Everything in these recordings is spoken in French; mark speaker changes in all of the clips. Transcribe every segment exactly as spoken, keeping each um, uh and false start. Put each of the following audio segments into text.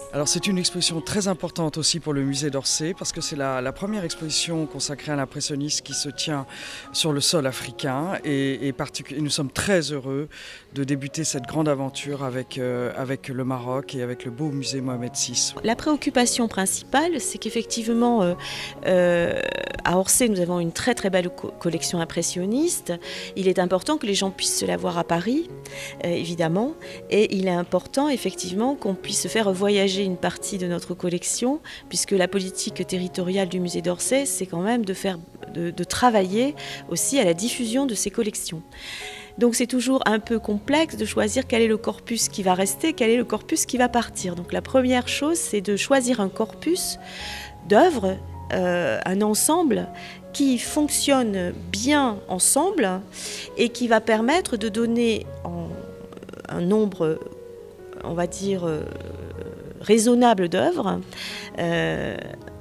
Speaker 1: Alors c'est une exposition très importante aussi pour le musée d'Orsay parce que c'est la, la première exposition consacrée à l'impressionnisme qui se tient sur le sol africain et, et, et nous sommes très heureux de débuter cette grande aventure avec, euh, avec le Maroc et avec le beau musée Mohamed six.
Speaker 2: La préoccupation principale, c'est qu'effectivement euh, euh, à Orsay nous avons une très très belle co collection impressionniste. Il est important que les gens puissent se la voir à Paris, euh, évidemment, et il est important effectivement qu'on puisse faire voyager une partie de notre collection, puisque la politique territoriale du musée d'Orsay, c'est quand même de, faire, de, de travailler aussi à la diffusion de ces collections. Donc c'est toujours un peu complexe de choisir quel est le corpus qui va rester, quel est le corpus qui va partir. Donc la première chose, c'est de choisir un corpus d'œuvres, euh, un ensemble qui fonctionne bien ensemble et qui va permettre de donner en, un nombre, on va dire, euh, raisonnable d'œuvres, euh,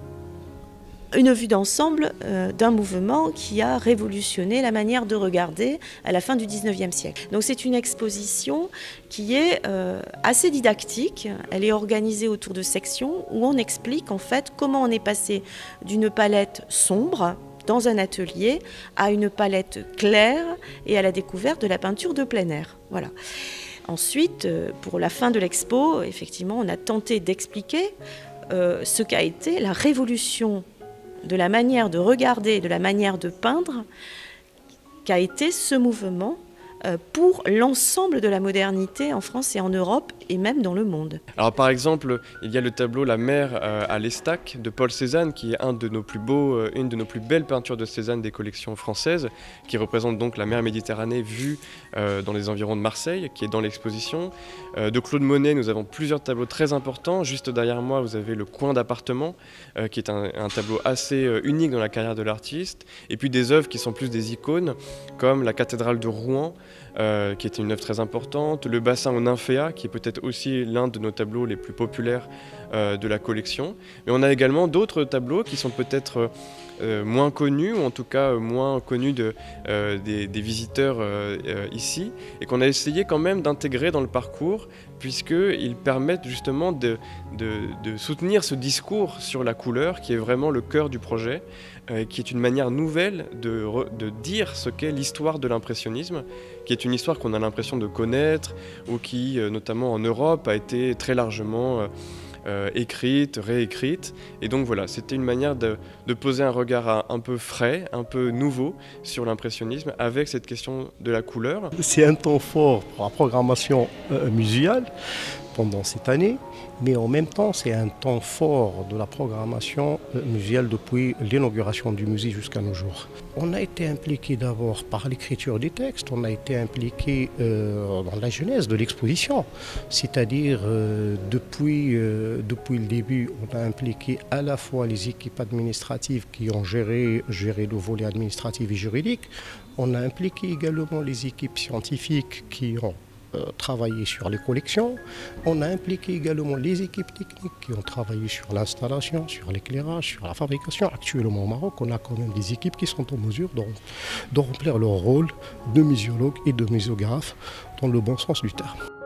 Speaker 2: une vue d'ensemble euh, d'un mouvement qui a révolutionné la manière de regarder à la fin du dix-neuvième siècle. Donc c'est une exposition qui est euh, assez didactique. Elle est organisée autour de sections où on explique en fait comment on est passé d'une palette sombre dans un atelier à une palette claire et à la découverte de la peinture de plein air. Voilà. Ensuite, pour la fin de l'expo, effectivement, on a tenté d'expliquer euh, ce qu'a été la révolution de la manière de regarder, de la manière de peindre, qu'a été ce mouvement euh, pour l'ensemble de la modernité en France et en Europe et même dans le monde.
Speaker 3: Alors par exemple, il y a le tableau La mer euh, à l'Estaque de Paul Cézanne, qui est un de nos plus beaux, euh, une de nos plus belles peintures de Cézanne des collections françaises, qui représente donc la mer Méditerranée vue euh, dans les environs de Marseille, qui est dans l'exposition. Euh, de Claude Monet, nous avons plusieurs tableaux très importants. Juste derrière moi, vous avez le Coin d'appartement, euh, qui est un, un tableau assez euh, unique dans la carrière de l'artiste. Et puis des œuvres qui sont plus des icônes, comme la cathédrale de Rouen, euh, qui est une œuvre très importante, le bassin au Nymphéa, qui est peut-être aussi l'un de nos tableaux les plus populaires euh, de la collection. Mais on a également d'autres tableaux qui sont peut-être euh, moins connus, ou en tout cas euh, moins connus de, euh, des, des visiteurs euh, euh, ici, et qu'on a essayé quand même d'intégrer dans le parcours, puisqu'ils permettent justement de, de, de soutenir ce discours sur la couleur, qui est vraiment le cœur du projet, euh, qui est une manière nouvelle de, de dire ce qu'est l'histoire de l'impressionnisme, qui est une histoire qu'on a l'impression de connaître, ou qui, euh, notamment en Europe, a été très largement euh, euh, écrite, réécrite. Et donc voilà, c'était une manière de, de poser un regard un, un peu frais, un peu nouveau sur l'impressionnisme, avec cette question de la couleur.
Speaker 4: C'est un temps fort pour la programmation euh, muséale pendant cette année, mais en même temps c'est un temps fort de la programmation euh, muséale depuis l'inauguration du musée jusqu'à nos jours. On a été impliqué d'abord par l'écriture des textes, on a été impliqué euh, dans la genèse de l'exposition, c'est-à-dire euh, depuis, euh, depuis le début on a impliqué à la fois les équipes administratives qui ont géré, géré le volet administratif et juridique, on a impliqué également les équipes scientifiques qui ont travaillé sur les collections. On a impliqué également les équipes techniques qui ont travaillé sur l'installation, sur l'éclairage, sur la fabrication. Actuellement au Maroc, on a quand même des équipes qui sont en mesure de, de remplir leur rôle de muséologue et de muséographe dans le bon sens du terme.